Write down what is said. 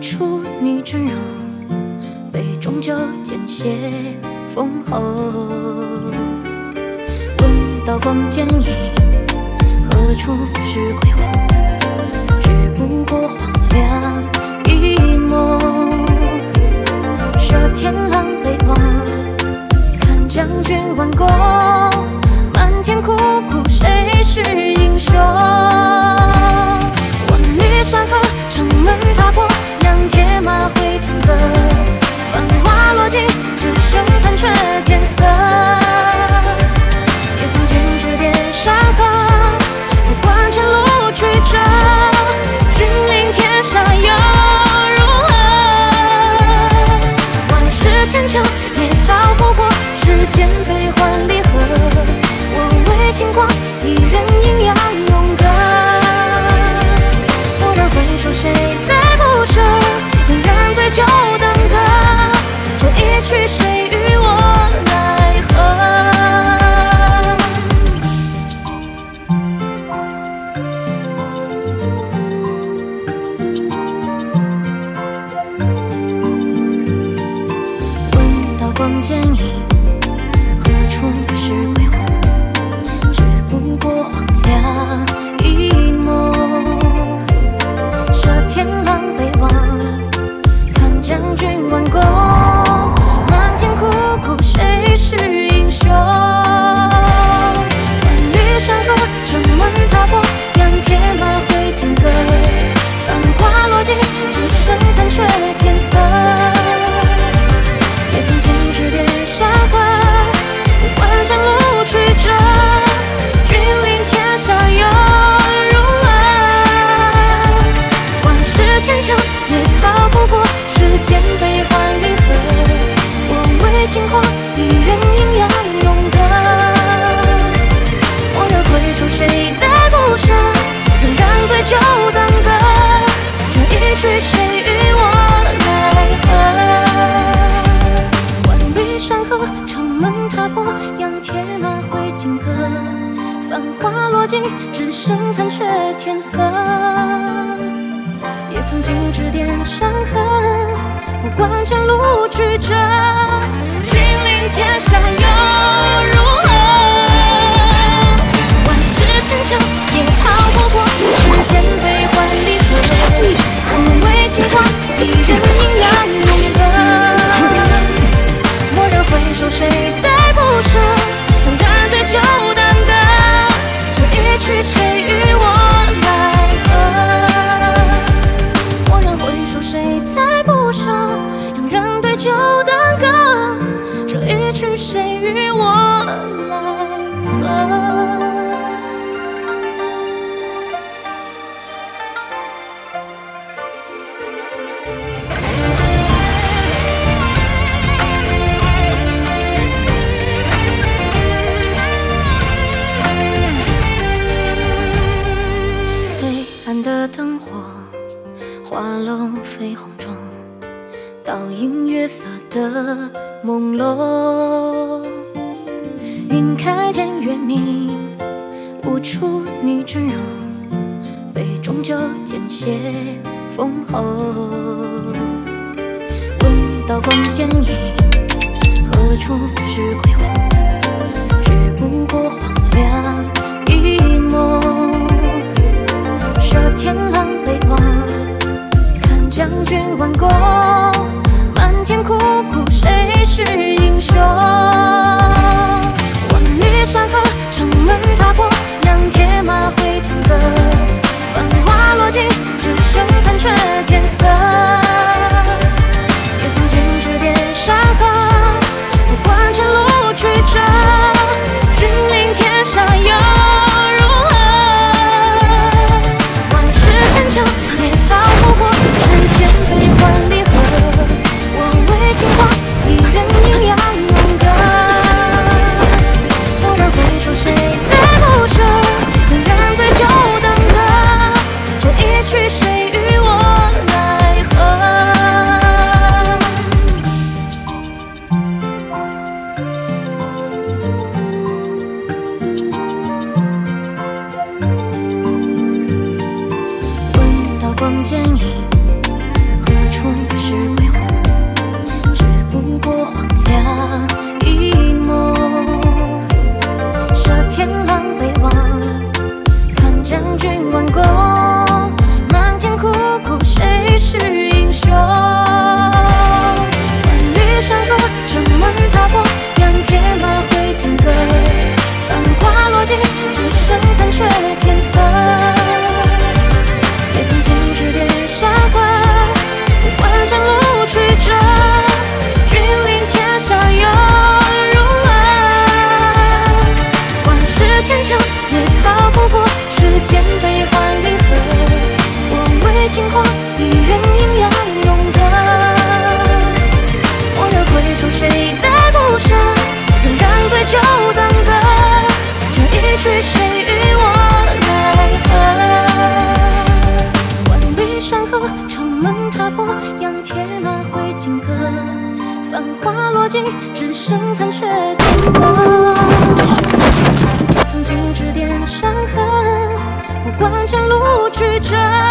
出你真容，杯中酒渐斜风后。闻刀光剑影，何处是归鸿？只不过荒凉一梦。射天狼北望，看将军挽弓，漫天枯骨，谁是英雄？万里山河，城门踏破，两铁马挥金戈，繁华落尽，只剩残缺天色。也曾经指点山河，不管前路曲折，君临天下又如何？万世千秋也逃不过世间悲欢离合。我为轻狂，一人阴阳永隔。蓦然回首，谁在不舍？仍然对酒当歌，这一曲谁与我奈何？闻刀光剑影，何处是归鸿？只不过荒凉一梦。射天狼北望，看将军挽弓，漫天枯骨，谁是英雄？万里山河，城门踏破，两铁马挥金戈，繁华落尽，只剩残缺天色。也曾听指点山河，不管前路曲折，君临天下又如何？万世千秋也逃不过世间悲欢离合。我为轻狂，一人阴阳永隔。蓦然回首，谁在不舍？仍然对酒当歌，这一曲谁与我奈何？万里山河，城门踏破，仰铁马挥金戈，繁华落尽，只剩残缺天色。也曾经指点山河，不管前路曲折，君临天下又如何？万世千秋也逃不过世间悲欢离合。我为轻狂，一人阴阳永隔。蓦然回首，谁在不舍？仍然对酒当歌，这一曲谁与我奈何？蓦然回首，谁在不舍？仍然对酒当歌，这一曲谁与我奈何？对岸的灯火，花楼绯红中，倒映月色的朦胧。云开见月明，悟出你真容，杯中酒渐斜风后。闻刀光剑影，何处是归鸿？只不过荒凉一梦。射天狼北望，看将军挽弓，漫天枯骨，谁是英雄？万里山河，城门踏破，两铁马挥金戈，繁华落尽，只剩残缺天色。也曾经指点山河，不管前路曲折，君临天下又如何？万世千秋也逃不过世间悲欢离合。我为轻狂，一人阴阳永隔。蓦然回首，谁在不舍？仍然对酒当歌，这一曲谁与我奈何？闻刀光剑影，何处将军挽弓，漫天酷酷谁是英雄？万里山河，城门踏破，仰铁马挥金戈，繁华落尽，只剩残缺天色。也曾经指点山河，不管前路曲折，君临天下有如恩。万世千秋也逃不过世间悲欢离合，我为轻狂一人阴阳勇得。蓦然回首，谁在不舍？仍然对酒当歌，这一曲谁与我奈何？万里山河，城门踏破，仰铁马挥金戈，繁华落尽，只剩残缺天色。也曾经指点山河，不管前路曲折。